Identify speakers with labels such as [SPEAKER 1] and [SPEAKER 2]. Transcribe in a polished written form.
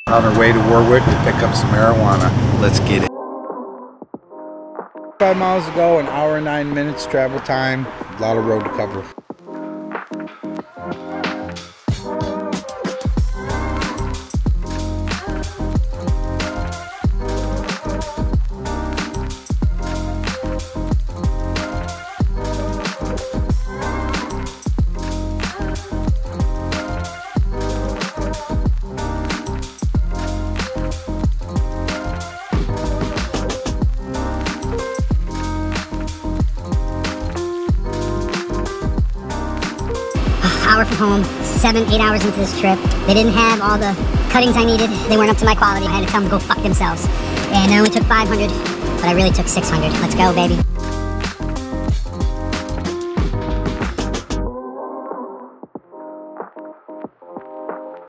[SPEAKER 1] On our way to Warwick to pick up some marijuana. Let's get it. 5 miles to go, an hour and 9 minutes travel time. A lot of road to cover.
[SPEAKER 2] Hour from home, 7-8 hours into this trip. They didn't have all the cuttings I needed. They weren't up to my quality. I had to tell them to go fuck themselves. And I only took 500, but I really took 600. Let's go, baby.